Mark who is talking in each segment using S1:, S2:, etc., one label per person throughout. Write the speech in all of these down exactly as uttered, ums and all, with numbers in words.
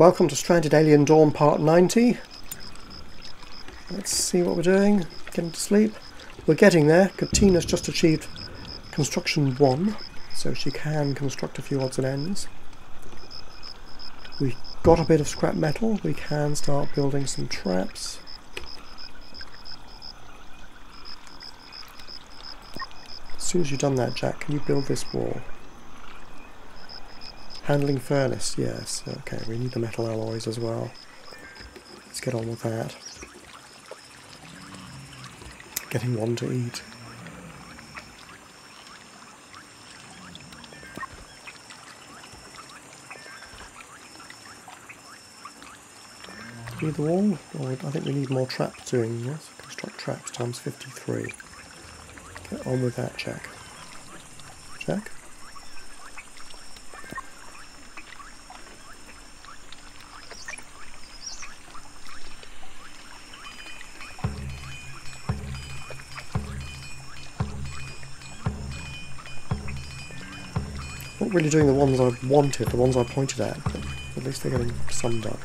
S1: Welcome to Stranded Alien Dawn Part ninety. Let's see what we're doing. Getting to sleep. We're getting there. Katina's just achieved construction one, so she can construct a few odds and ends. We got a bit of scrap metal. We can start building some traps. As soon as you've done that, Jack, can you build this wall? Handling furnace, yes. Okay, we need the metal alloys as well. Let's get on with that. Getting one to eat. Need the wall? Or I think we need more traps doing, yes? Construct traps times fifty-three. Get on with that, Jack. Jack? Not really doing the ones I wanted, the ones I pointed at, but at least they're getting summed up.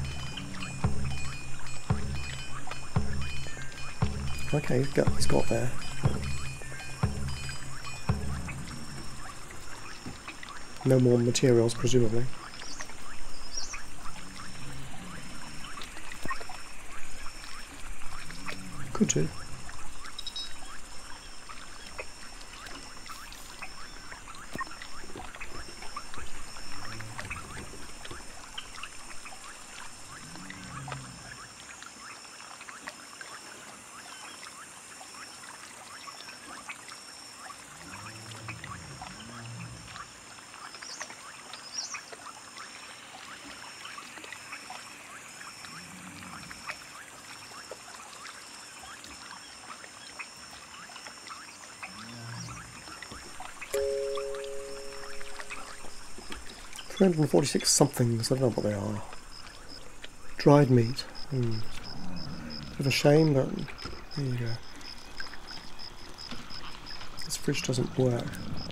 S1: Okay, he's got, he's got there. No more materials, presumably. Could do. three hundred forty-six somethings, I don't know what they are. Dried meat. Hmm. Bit of a shame, but there you go. This fridge doesn't work.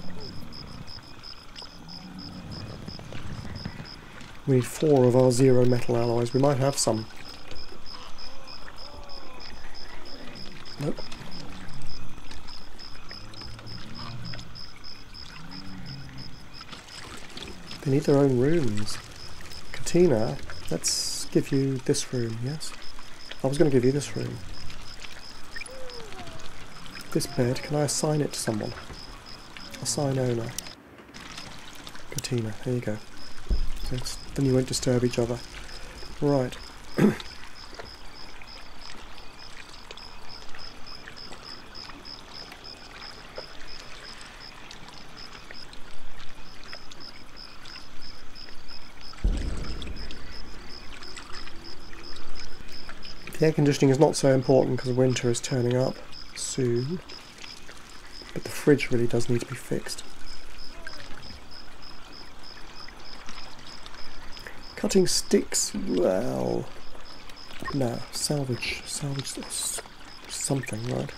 S1: We need four of our zero metal alloys. We might have some. Nope. They need their own rooms. Katina, let's give you this room, yes? I was going to give you this room. This bed, can I assign it to someone? Assign owner. Katina, there you go. Thanks. Then you won't disturb each other. Right. The air conditioning is not so important because winter is turning up soon, but the fridge really does need to be fixed. Cutting sticks, well, no, salvage, salvage something, right?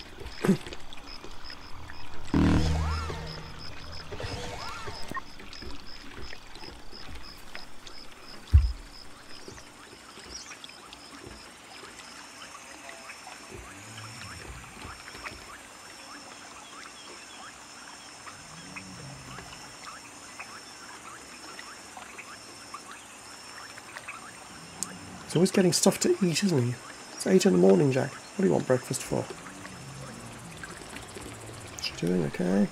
S1: He's always getting stuff to eat, isn't he? It's eight in the morning, Jack. What do you want breakfast for? What's she doing? Okay.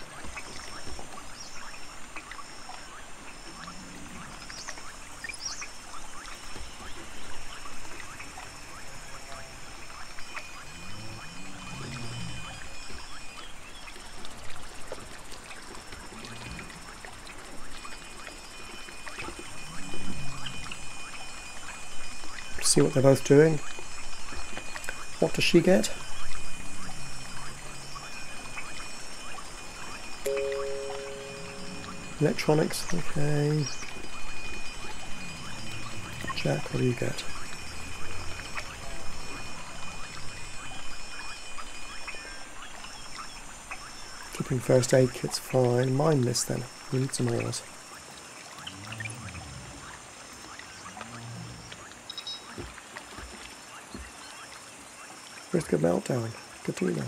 S1: See what they're both doing. What does she get? Electronics, okay. Jack, what do you get? Keeping first aid kits fine. Mine this then. We need some ores. Risk of meltdown. Katina.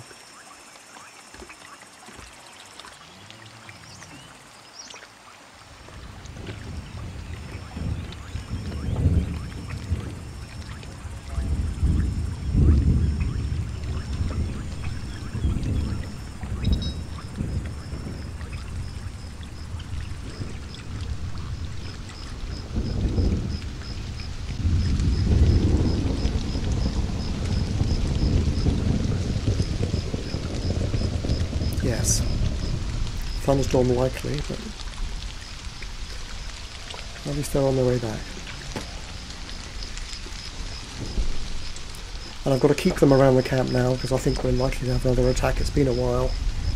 S1: Yes. Thunderstorm likely, but at least they're on their way back. And I've got to keep them around the camp now because I think we're likely to have another attack. It's been a while.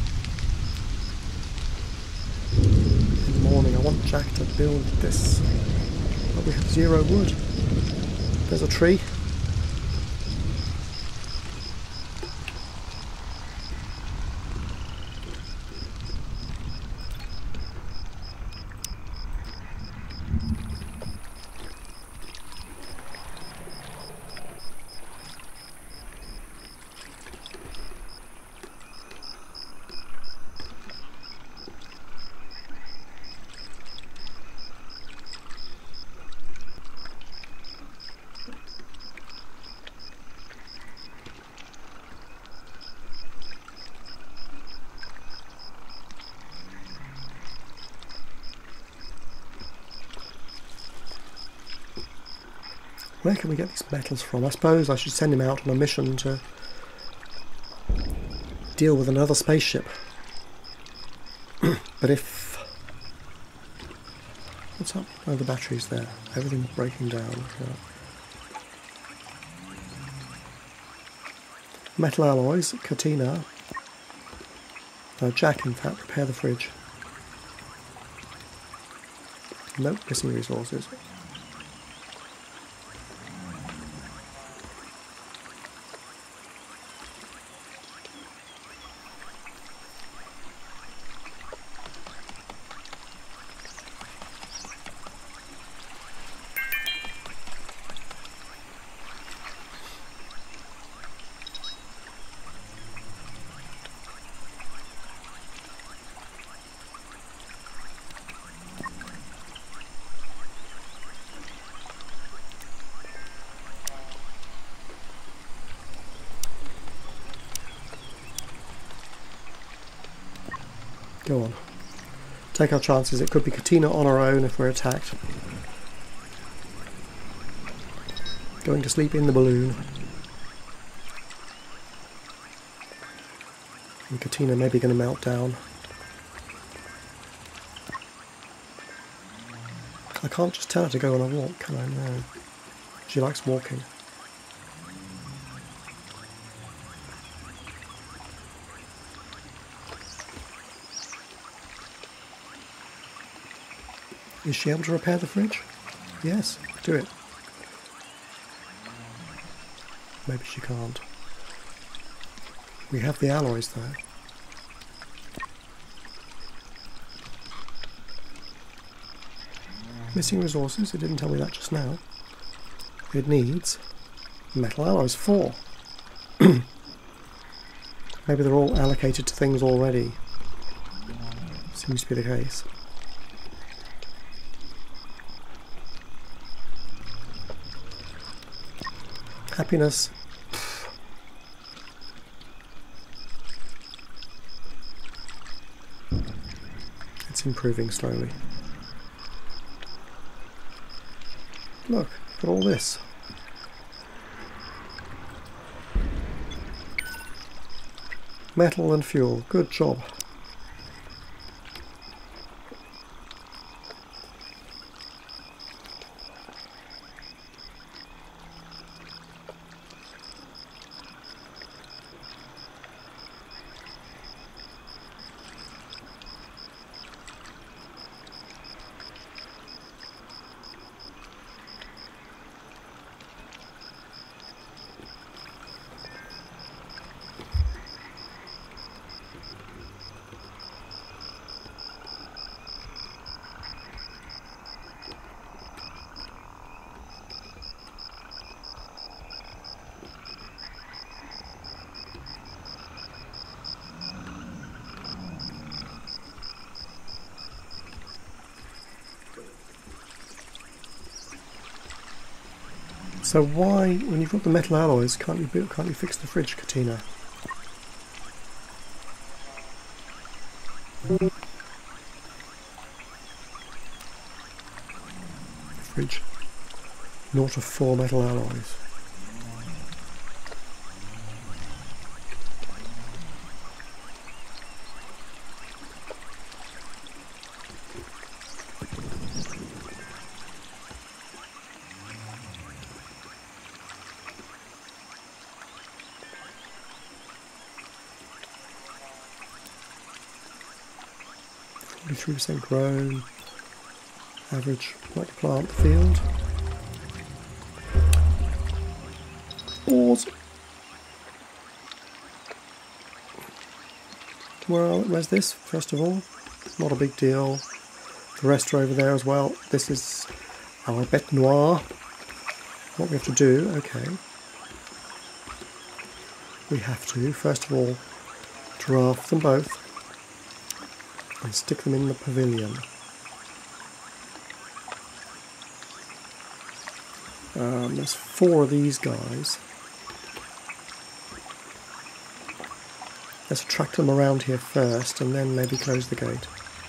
S1: In the morning I want Jack to build this, but we have zero wood. There's a tree. Where can we get these metals from? I suppose I should send him out on a mission to deal with another spaceship. But if... What's up? Oh, the battery's there. Everything's breaking down. Yeah. Metal alloys, Katina. No, Jack, in fact, repair the fridge. Nope, missing resources. Go on. Take our chances. It could be Katina on our own if we're attacked. Going to sleep in the balloon. And Katina may be going to melt down. I can't just tell her to go on a walk, can I? No. She likes walking. Is she able to repair the fridge? Yes, do it. Maybe she can't. We have the alloys though. Missing resources, it didn't tell me that just now. It needs metal alloys, four. Maybe they're all allocated to things already. Seems to be the case. Happiness. It's improving slowly. Look, got all this. Metal and fuel. Good job. So why, when you've got the metal alloys, can't you build, can't you fix the fridge, Katina? The fridge. Naught of four metal alloys. forty-three percent grown, average like plant field. Ores. Well, where's this? First of all, not a big deal. The rest are over there as well. This is our bête noire. What we have to do, okay. We have to, first of all, draft them both and stick them in the pavilion. Um, there's four of these guys. Let's attract them around here first and then maybe close the gate.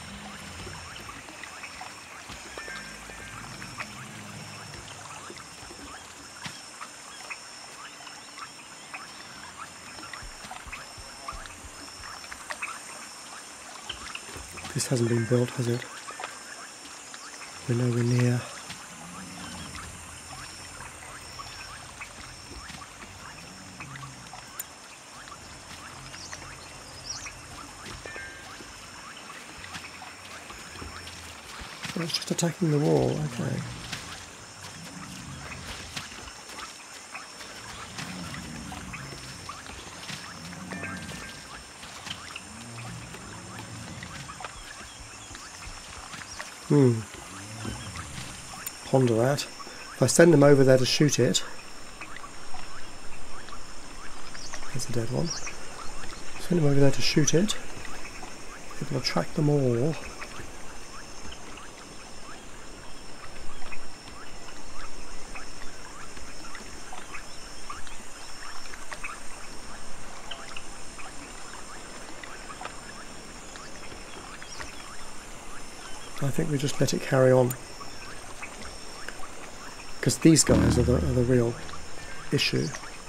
S1: This hasn't been built, has it? We're nowhere near. So it's just attacking the wall, okay. Hmm. Ponder that. If I send them over there to shoot it, there's a dead one. Send them over there to shoot it. It will attract them all. I think we just let it carry on, because these guys are the, are the real issue.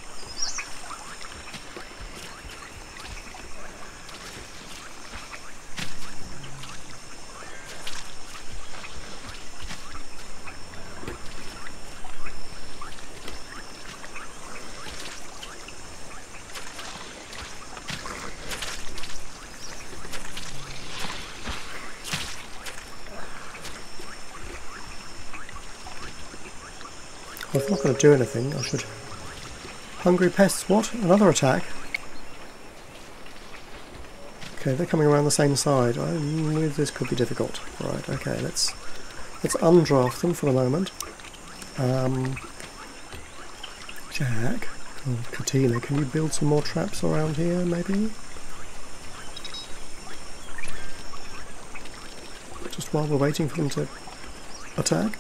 S1: Well, if I'm not going to do anything, I should... Hungry pests, what? Another attack? Okay, they're coming around the same side. I knew this could be difficult. Right, okay, let's let's undraft them for the moment. Um, Jack, oh, Katina, can you build some more traps around here, maybe? Just while we're waiting for them to attack?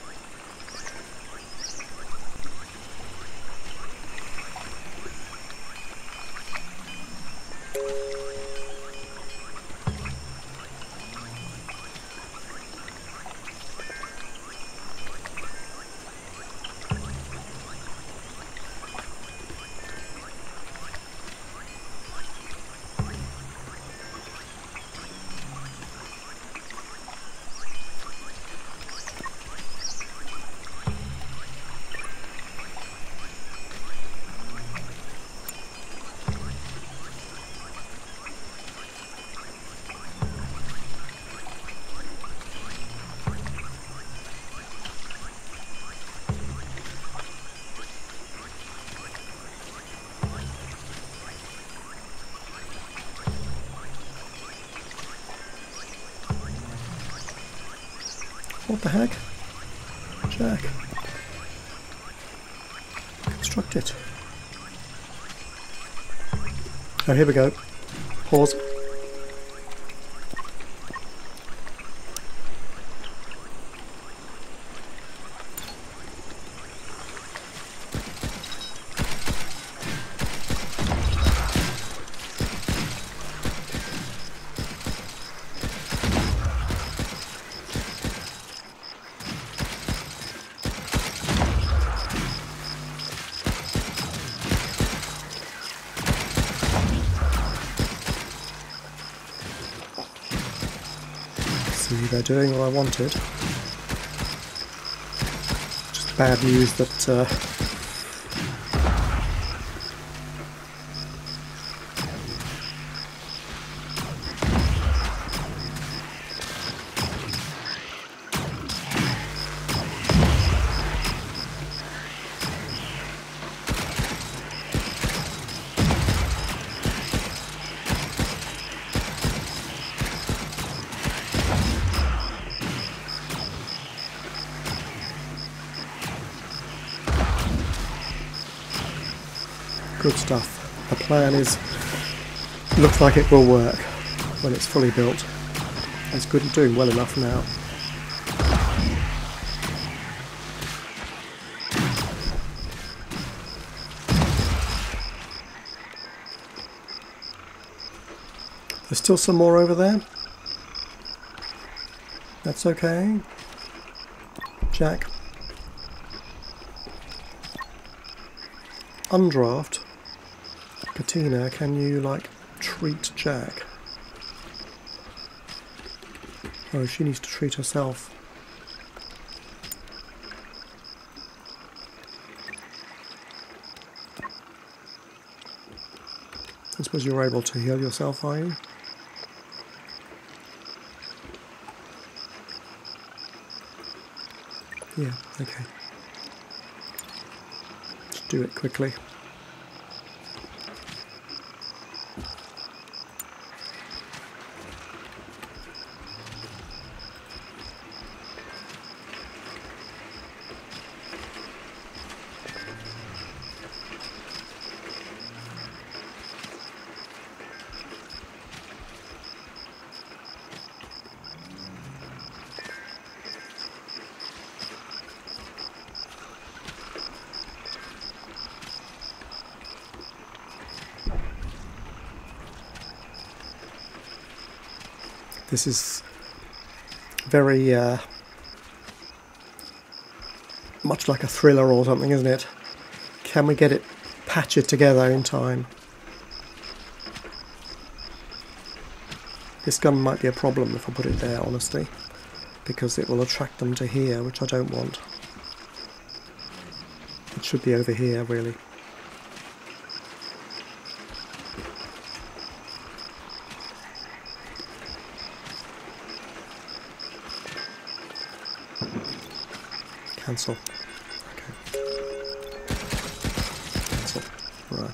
S1: What the heck? Jack. Construct it. Oh, here we go. Pause. they're doing what I wanted. Just bad news that uh, good stuff. The plan is, looks like it will work when it's fully built. It's good and doing well enough now. There's still some more over there. That's okay. Jack. Undraft. Katina, can you, like, treat Jack? Oh, she needs to treat herself. I suppose you're able to heal yourself, are you? Yeah, okay. Just do it quickly. This is very uh, much like a thriller or something, isn't it? Can we get it patched together in time? This gun might be a problem if I put it there, honestly, because it will attract them to here, which I don't want. It should be over here, really. Cancel. Okay. Cancel. Right.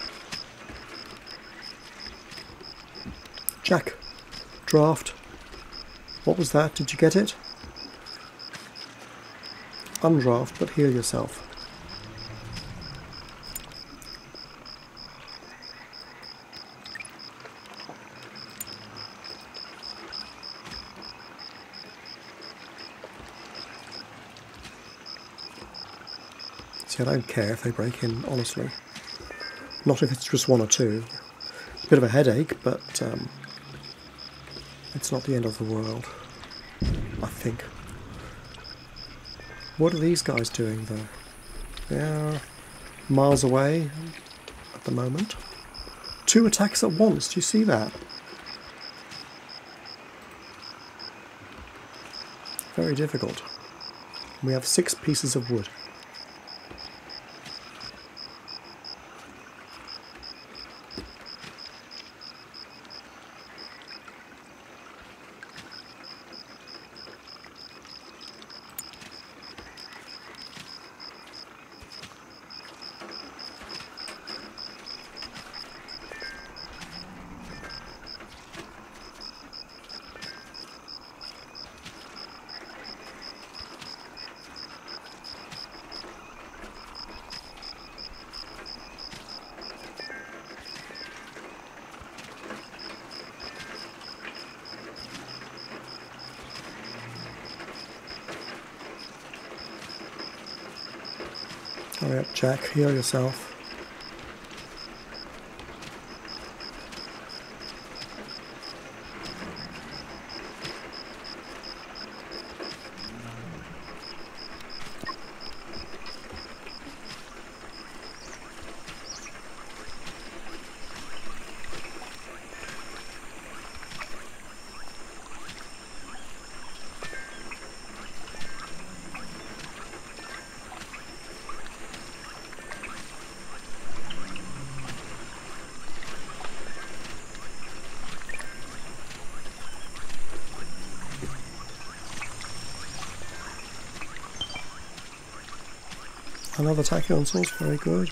S1: Jack. Draft. What was that? Did you get it? Undraft, but heal yourself. See, I don't care if they break in, honestly. Not if it's just one or two. Bit of a headache, but um, it's not the end of the world, I think. What are these guys doing, though? They're miles away at the moment. Two attacks at once, do you see that? Very difficult. We have six pieces of wood. Hurry up, Jack, heal yourself. Another tachyon source, very good.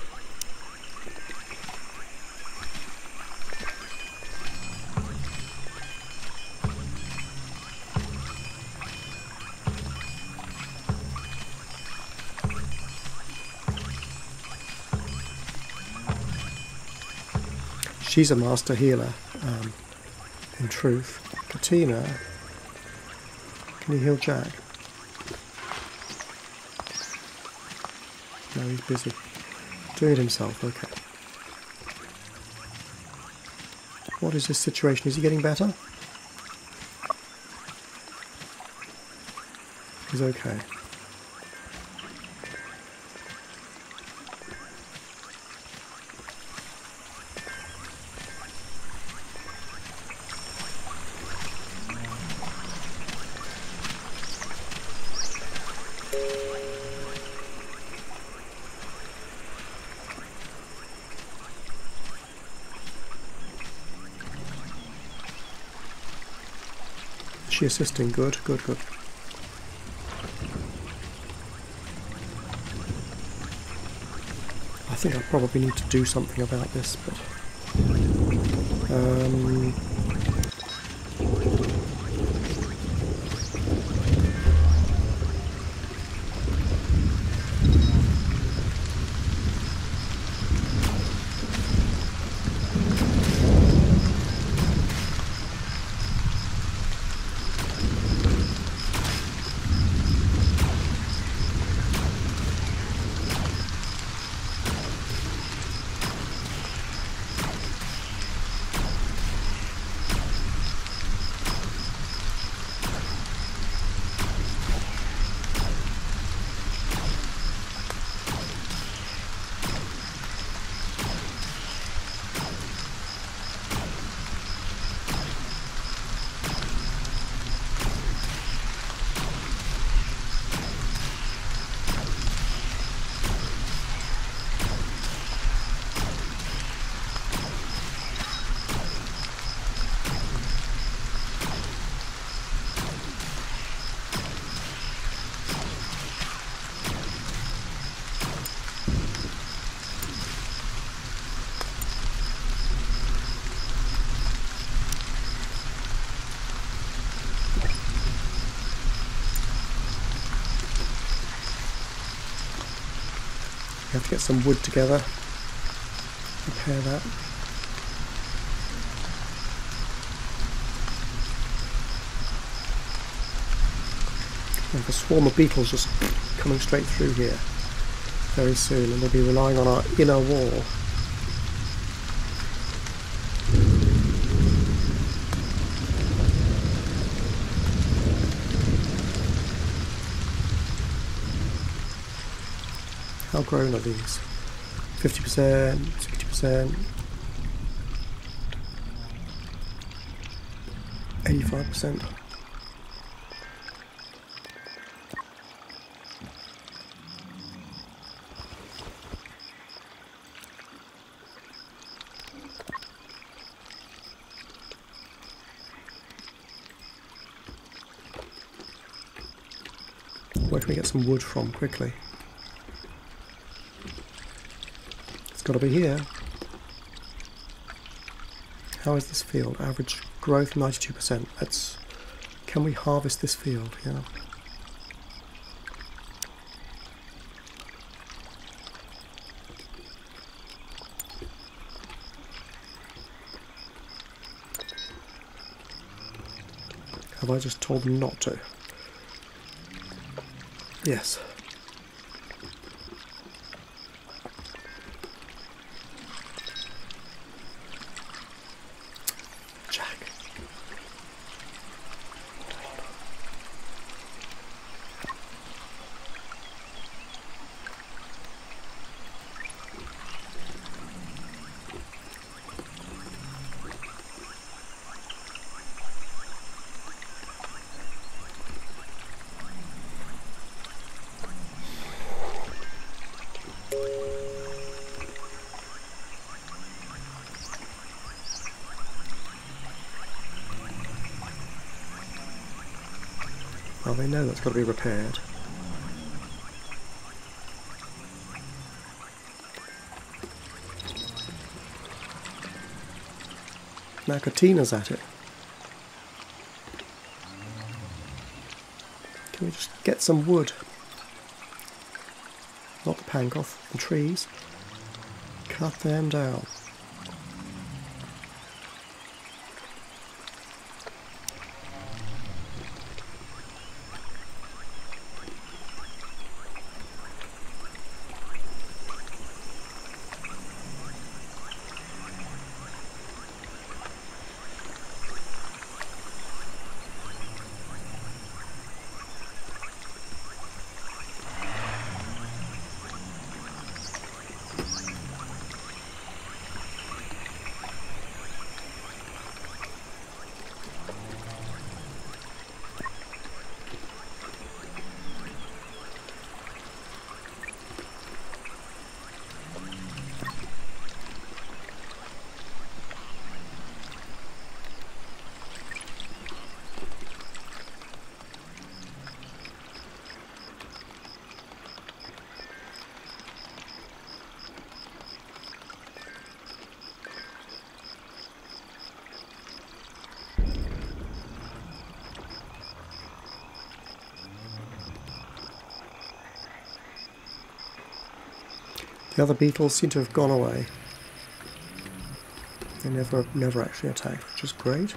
S1: She's a master healer, um, in truth. Katina, can you heal Jack? No, he's busy. Doing it himself, okay. What is his situation? Is he getting better? He's okay. She assisting, good, good, good. I think I probably need to do something about this, but um, we have to get some wood together. Repair that. We have a swarm of beetles just coming straight through here very soon, and we'll be relying on our inner wall. How grown are these? fifty percent, sixty percent, eighty-five percent. Where can we get some wood from quickly? Got to be here. How is this field? Average growth ninety-two percent. Let's. Can we harvest this field? Yeah. Have I just told them not to? Yes. Well, they know that's got to be repaired. Now Katina's at it. Can we just get some wood? Not the pankoth, the trees. Cut them down. The other beetles seem to have gone away. They never, never actually attacked, which is great.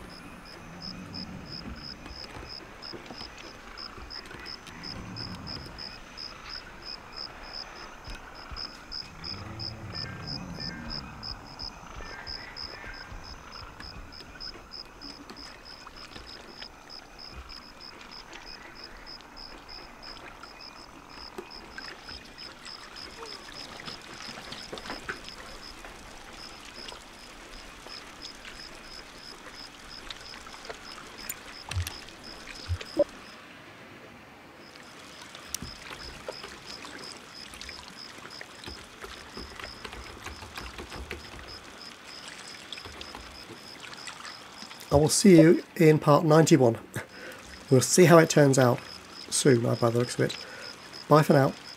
S1: I will see you in part ninety-one. We'll see how it turns out soon, by the looks of it. Bye for now.